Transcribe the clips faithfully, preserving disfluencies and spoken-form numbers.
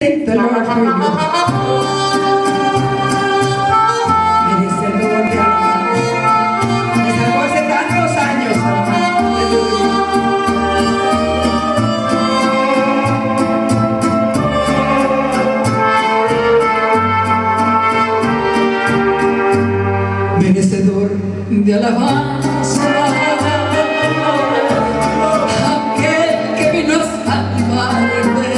Take the Lord for you. Merecedor de alabanza. Me salvó hace tantos años, merecedor de alabanza, aquel que vino a salvarme,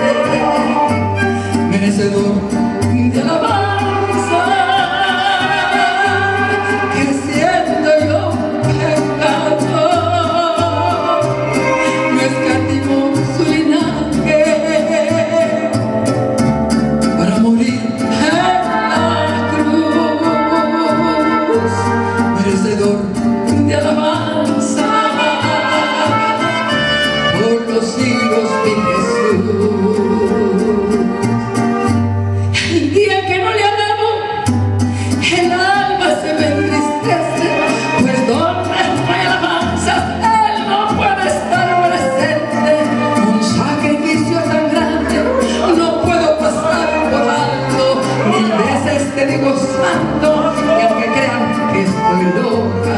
merecedor de alabanza, que siendo yo pecador, no escatimó su linaje para morir de alabanza por los siglos de Jesús. El día que no le alabo, el alma se me entristece, pues donde no hay alabanzas, Él no puede estar presente. Un sacrificio tan grande no puedo pasar por alto. Mil veces te digo santo, y aunque crean que estoy loca,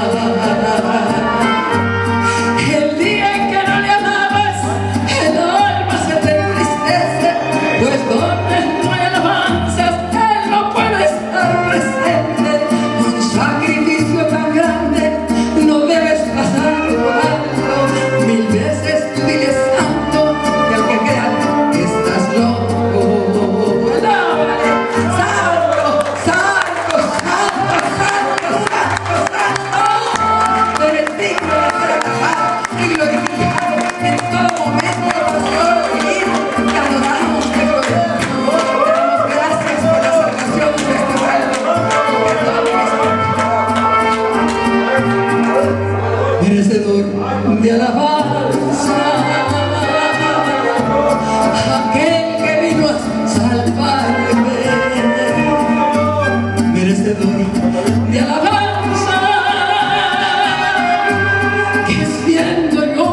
el día en que no le alabas, el alma se te entristece, pues donde no hay alabanzas, Él no puede estar presente. Un sacrificio tan grande no debes pasar por alto. Mil veces tú dile santo, y al que crea que estás loco, alábale, santo, santo, santo, santo, santo, santo. Tú eres digno de ser alabado y glorificado en todo momento, oración y vida. Te adoramos, te glorificamos, te damos gracias por la salvación de este pueblo. Merecedor de alabanza, aquel que vino a salvarme, merecedor de alabanza, que siendo yo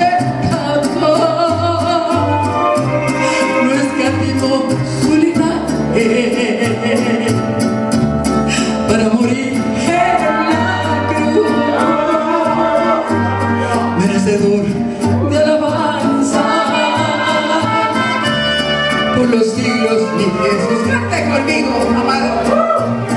pecador, no escatimó su linaje para morir en la cruz. Merecedor de alabanza por los siglos de Jesús. Canta conmigo, amado.